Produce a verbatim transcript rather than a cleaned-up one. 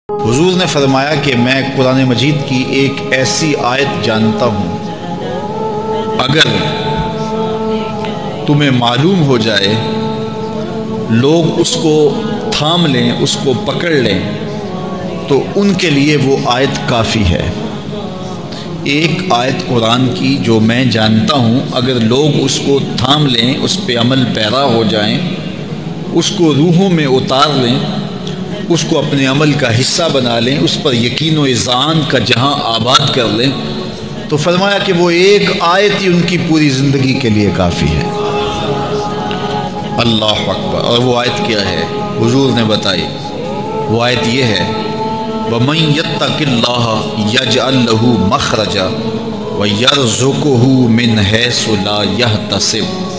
हुजूर ने फरमाया कि मैं कुरान मजीद की एक ऐसी आयत जानता हूँ, अगर तुम्हें मालूम हो जाए, लोग उसको थाम लें, उसको पकड़ लें, तो उनके लिए वो आयत काफ़ी है। एक आयत कुरान की जो मैं जानता हूँ, अगर लोग उसको थाम लें, उस पे अमल पैरा हो जाएं, उसको रूहों में उतार लें, उसको अपने अमल का हिस्सा बना लें, उस पर यकीन व इज़ान का जहां आबाद कर लें, तो फरमाया कि वो एक आयत ही उनकी पूरी ज़िंदगी के लिए काफ़ी है। अल्लाह अकबर। और वो आयत क्या है? हुजूर ने बताई। वो आयत ये है, वमन यत्तकिल्लाह यजअल लहू मखरजा व यरज़ुक़हू मिन हैसु ला यहतसिब।